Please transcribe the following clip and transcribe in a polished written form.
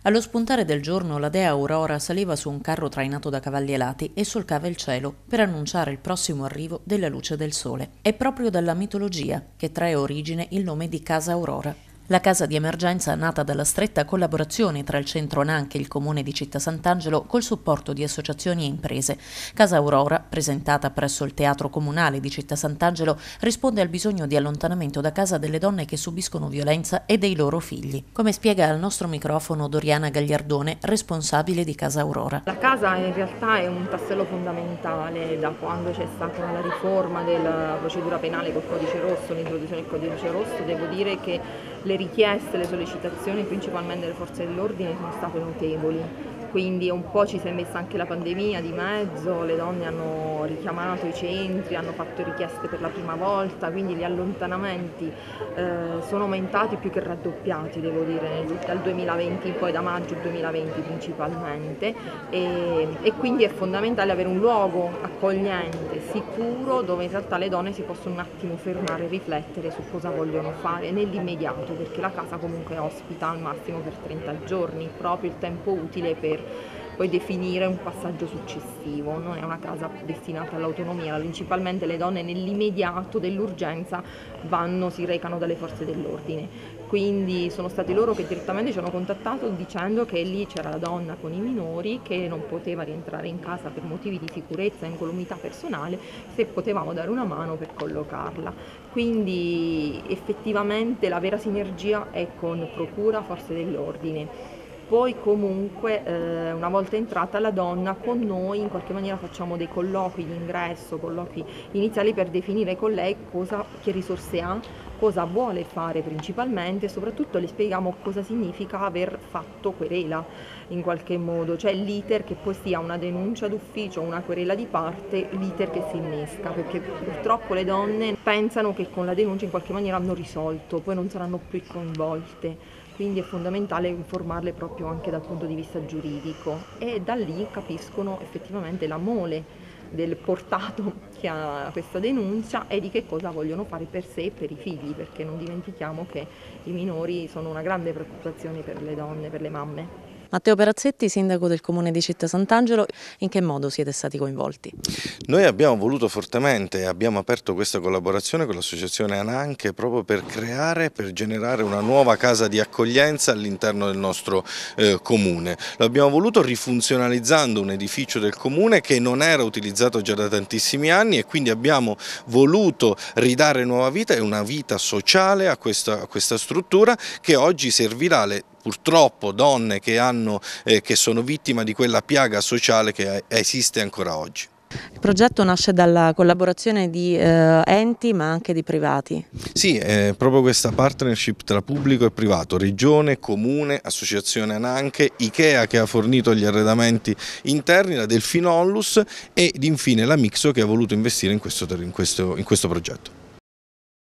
Allo spuntare del giorno la dea Aurora saliva su un carro trainato da cavalli alati e solcava il cielo per annunciare il prossimo arrivo della luce del sole. È proprio dalla mitologia che trae origine il nome di Casa Aurora. La casa di emergenza nata dalla stretta collaborazione tra il centro NANC e il comune di Città Sant'Angelo col supporto di associazioni e imprese. Casa Aurora, presentata presso il Teatro Comunale di Città Sant'Angelo, risponde al bisogno di allontanamento da casa delle donne che subiscono violenza e dei loro figli. Come spiega al nostro microfono Doriana Gagliardone, responsabile di Casa Aurora. La casa in realtà è un tassello fondamentale da quando c'è stata la riforma della procedura penale col codice rosso, l'introduzione del codice rosso. Devo dire che le richieste, le sollecitazioni principalmente delle forze dell'ordine sono state notevoli, quindi un po' ci si è messa anche la pandemia di mezzo, le donne hanno richiamato i centri, hanno fatto richieste per la prima volta, quindi gli allontanamenti sono aumentati più che raddoppiati, devo dire, dal 2020 in poi, da maggio 2020 principalmente, e quindi è fondamentale avere un luogo accogliente, sicuro, dove in realtà le donne si possono un attimo fermare e riflettere su cosa vogliono fare nell'immediato, perché la casa comunque ospita al massimo per 30 giorni, proprio il tempo utile per poi definire un passaggio successivo. Non è una casa destinata all'autonomia, principalmente le donne nell'immediato dell'urgenza si recano dalle forze dell'ordine, quindi sono stati loro che direttamente ci hanno contattato dicendo che lì c'era la donna con i minori che non poteva rientrare in casa per motivi di sicurezza e incolumità personale, se potevamo dare una mano per collocarla. Quindi effettivamente la vera sinergia è con procura, forze dell'ordine. Poi comunque una volta entrata la donna con noi in qualche maniera facciamo dei colloqui di ingresso, colloqui iniziali per definire con lei che risorse ha, cosa vuole fare principalmente e soprattutto le spieghiamo cosa significa aver fatto querela in qualche modo, cioè l'iter che poi sia una denuncia d'ufficio o una querela di parte, l'iter che si innesca, perché purtroppo le donne pensano che con la denuncia in qualche maniera hanno risolto, poi non saranno più coinvolte. Quindi è fondamentale informarle proprio anche dal punto di vista giuridico e da lì capiscono effettivamente la mole del portato che ha questa denuncia e di che cosa vogliono fare per sé e per i figli, perché non dimentichiamo che i minori sono una grande preoccupazione per le donne, per le mamme. Matteo Perazzetti, sindaco del comune di Città Sant'Angelo, in che modo siete stati coinvolti? Noi abbiamo voluto fortemente e abbiamo aperto questa collaborazione con l'associazione Ananche proprio per generare una nuova casa di accoglienza all'interno del nostro comune. Lo abbiamo voluto rifunzionalizzando un edificio del comune che non era utilizzato già da tantissimi anni e quindi abbiamo voluto ridare nuova vita e una vita sociale a questa struttura che oggi servirà alle purtroppo donne che sono vittime di quella piaga sociale che esiste ancora oggi. Il progetto nasce dalla collaborazione di enti ma anche di privati. Sì, è proprio questa partnership tra pubblico e privato, regione, comune, associazione Ananche, Ikea che ha fornito gli arredamenti interni, la Delfinollus ed infine la Mixo che ha voluto investire in questo progetto.